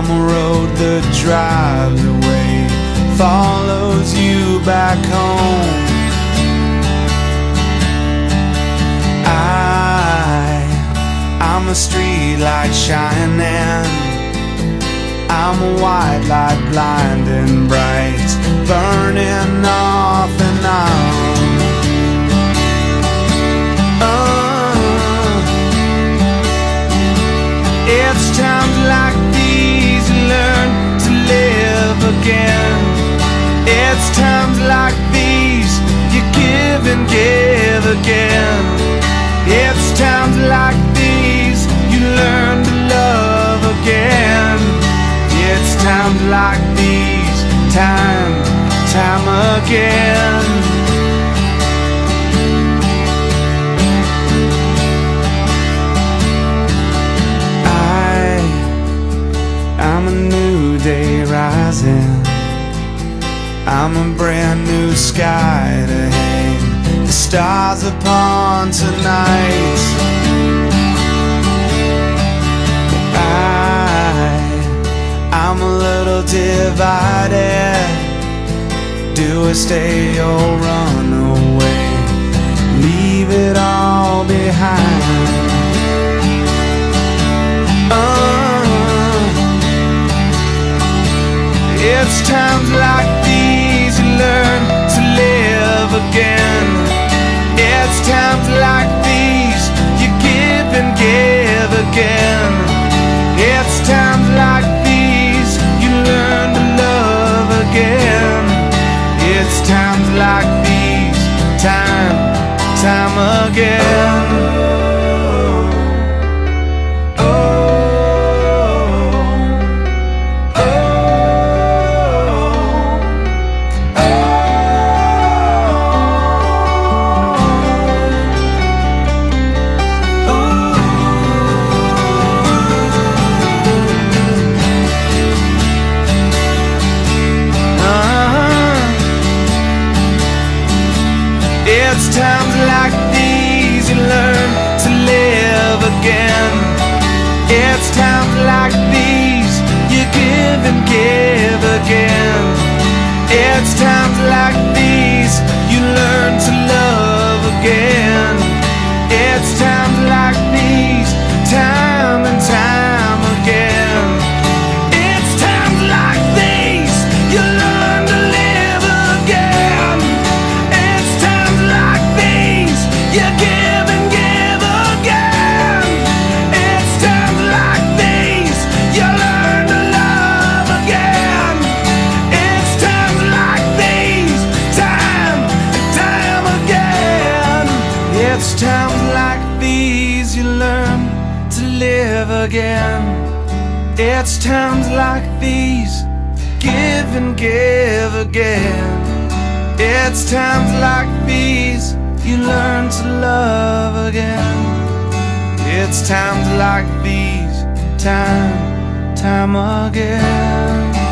I'm a road that drives away, follows you back home. I'm a street light shining, I'm a white light blinding bright, burning off and on. It's times like these you learn to live again. It's times like these you give and give again. It's times like these you learn to love again. It's times like these, time again. I'm a new day rising, I'm a brand new sky to hang the stars upon tonight. I'm a little divided. Do I stay or run away? Leave it all behind. It's times like these you learn to live again. It's times like these you give and give again. It's times like these you learn to love again. It's times like these, time again. It's times like these you learn to live again. It's times like these you give and give again. It's times like these you learn to love again. It's times like these, time and time again. It's times like these you learn to live again. It's times like these you give and give again. It's times like these you learn to love again. It's times like these, time again. It's times like these you learn to live again. It's times like these, give and give again. It's times like these you learn to love again. It's times like these, time again.